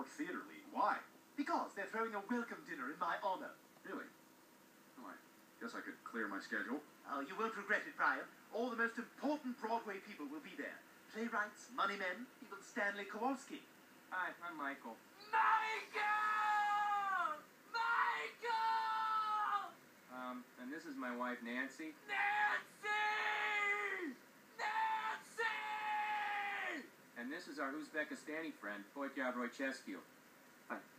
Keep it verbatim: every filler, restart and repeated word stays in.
York Theater League. Why? Because they're throwing a welcome dinner in my honor. Really? Oh, I guess I could clear my schedule. Oh, you won't regret it, Brian. All the most important Broadway people will be there. Playwrights, money men, even Stanley Kowalski. Hi, I'm Michael. Michael! Michael! Um, and this is my wife, Nancy. Nancy! Nancy! And this is our Uzbekistani friend, Boykyar Roychescu. Hi.